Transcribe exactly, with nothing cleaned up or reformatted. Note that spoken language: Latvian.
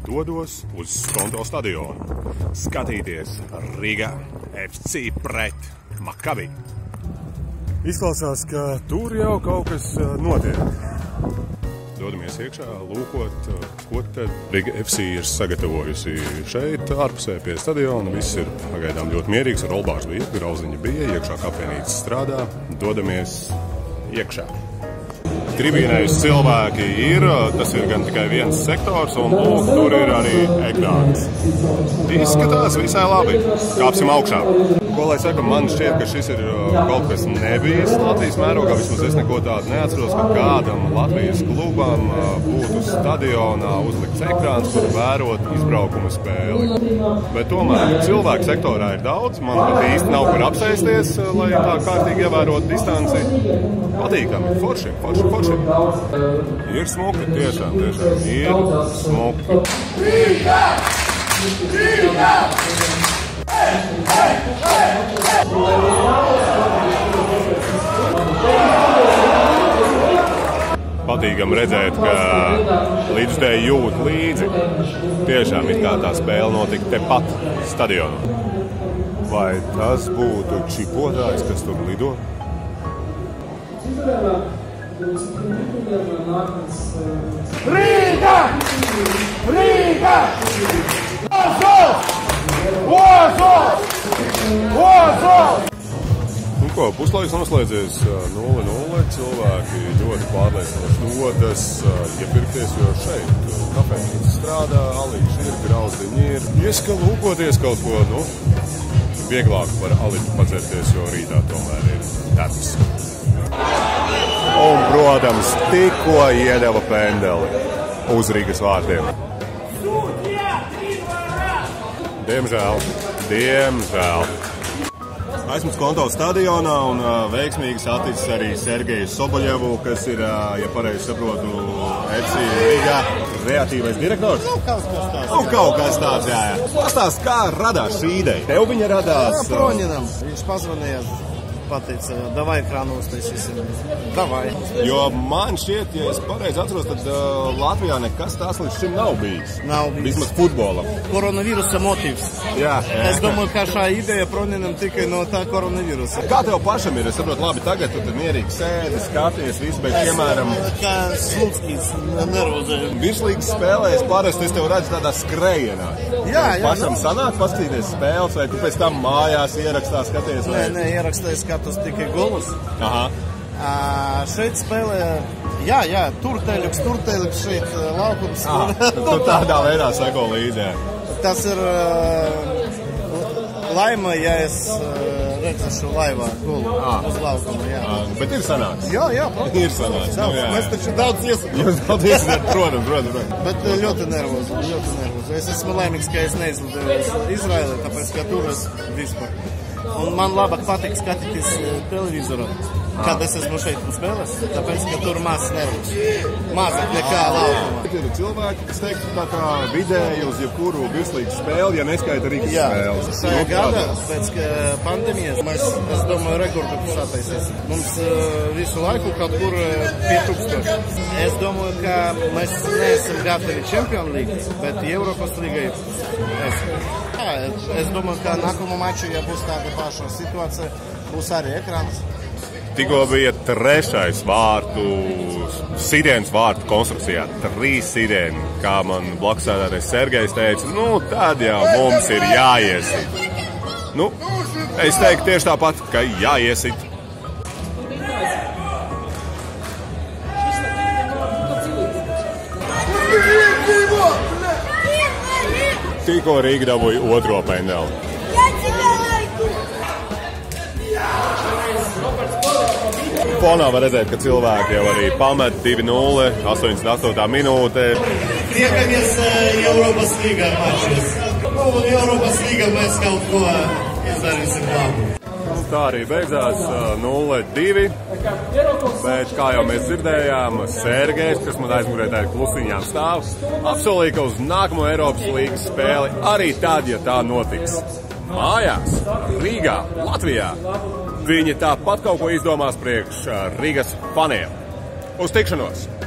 dodos uz Skonto stadionu skatīties Riga F C pret Makabi. Izklausās, ka tur jau kaut kas notiek. Dodamies iekšā, lūkot, ko tad Riga F C ir sagatavojusi šeit, ārpusē pie stadiona. Viss ir pagaidām ļoti mierīgs, rolbārs bija, grauziņa bija, iekšā kafejnīca strādā. Dodamies iekšā. Tribīnēs cilvēki ir, tas ir gan tikai viens sektors, un lūk, tur ir arī ekrāns. Izskatās visai labi. Kāpsim augšā. Ko lai saka, man šķiet, ka šis ir kaut kas nebijis Latvijas mērogā. Vismaz es neko tādu neatceros, ka kādam Latvijas klubam būtu stadionā uzlikts ekrāns, kur vērot izbraukuma spēli. Bet tomēr cilvēku sektorā ir daudz, man pat īsti nav kur apsēsties, lai tā kārtīgi ievērotu distanci. Patīkami, forši, forši, forši. Ir smuki, tiešām, tiešām, ir smuki. Riga! Riga! Patīkam redzēt, ka līdzstēji jūt līdzi. Tiešām it kā tā spēle notika tepat stadionā. Vai tas būtu čipotājs, kas tur lido? Riga! Riga! Osos! Osos! Osos! Nu ko, puslaiks noslēdzies nulle nulle. Cilvēki ļoti pārliecinoši dodas iepirkties, jo šeit kafejnīca strādā, alīši ir, grauzdiņi ir. Ieska lūkoties kaut ko, nu, vieglāk par aliņu padzerties, jo rītā tomēr ir darbs. Un, protams, tikko iedeva pendeli uz Rīgas vārtiem. Diemžēl, diemžēl. Esmu Skonto stadionā un uh, veiksmīgi saticis arī Sergeju Soboļevu, kas ir, uh, ja pareizi saprotu, F C Riga kreatīvais direktors. Nu, kaut kas tāds. Nu, kaut kas tāds, jā, jā. Pastāst, kā radās šī ideja? Tev viņa radās? Jā, Proņinam. Viņš pazvanīja. Pateica, davai ekrānu uztaisīsim. Davai. Jo man šķiet, ja es pareizi atceros, tad uh, Latvijā nekas tās līdz šim nav bijis. Nav bijis. Vismaz futbolam. Koronavīrusa motīvs. Jā, jā. Es domāju, ka šā ideja Proņinam tikai no tā koronavīrusa. Kā tev pašam ir? Es saprotu, labi, tagad tu tad mierīgi sēdi, skaties, visu, bet, piemēram... Kā Slutskis nervozē. Virslīgas spēlēs parasti es tev redzu tādā skrejienā. Jā, jā. Pašam nu... sanāk paskatīties spēles, vai tu pēc tam mājās ierakstā skaties? Vai... Nē, nē, ierakstēju skatus tikai golus. Aha. Uh, šeit spēlē, jā, jā, turteļuks, turteļuks šeit laukums. Ah, tu tādā veidā seko līdzi, jā. Tas ir uh, laima, ja es uh, redzēšu laivā golu ah. uz laukuma, jā. Ah, bet ir sanāks? Jā, jā, protams. Ir sanāks, daudz, nu, jā. Mēs taču daudz iesakām. Jūs daudz iesakām, protams, protams, protams. Bet ļoti nervozi, ļoti nervozi. Es esmu laimīgs, ka es neizlidoju uz Izraeli, tāpēc, ka tur es vispār. Un man labāk patīk skatīties televizoru, kad es esmu šeit un spēlēs, tāpēc, ka tur maz nervus. Mazāk nekā laukumā. Ir cilvēki, kas teiktu tā kā vidēji uz jebkuru virslīgas spēli, ja neskaita Rīgas spēles. Šajā gadā, pēc pandēmijas, mēs, es domāju, rekordu sataisīsim. Mums uh, visu laiku kaut kur pie tūkstoši. Es domāju, ka mēs neesam gatavi Champions League, bet Eiropas līgai esam. Jā, es domāju, ka nākamā maču, ja būs tāda paša situācija, būs arī ekrāns. Tikko bija trešais vārtu, sirienas vārtu konstrukcijā. Trīs sirēni, kā man blakusēdātais Sergejs teica, nu tad jau mums ir jāiesit. Nu, es teiktu tieši tāpat, ka jāiesit. Tikko Rīga dabūja otro pendeli. Fonā var redzēt, ka cilvēki jau arī pamet divi nulle, astoņdesmit astotā minūte. Priekamies Eiropas līgā mačos. Nu, Eiropas līgā mēs kaut ko izdarīsim labu. Tā arī beidzās nulle divi, bet kā jau mēs dzirdējām, Sergejs, kas man aizmugurē tā ir klusiņām stāv, apsolīja, ka uz nākamo Eiropas līgas spēli arī tad, ja tā notiks. Mājās, Rīgā, Latvijā. Viņi tāpat kaut ko izdomās priekš Rīgas faniem. Uz tikšanos!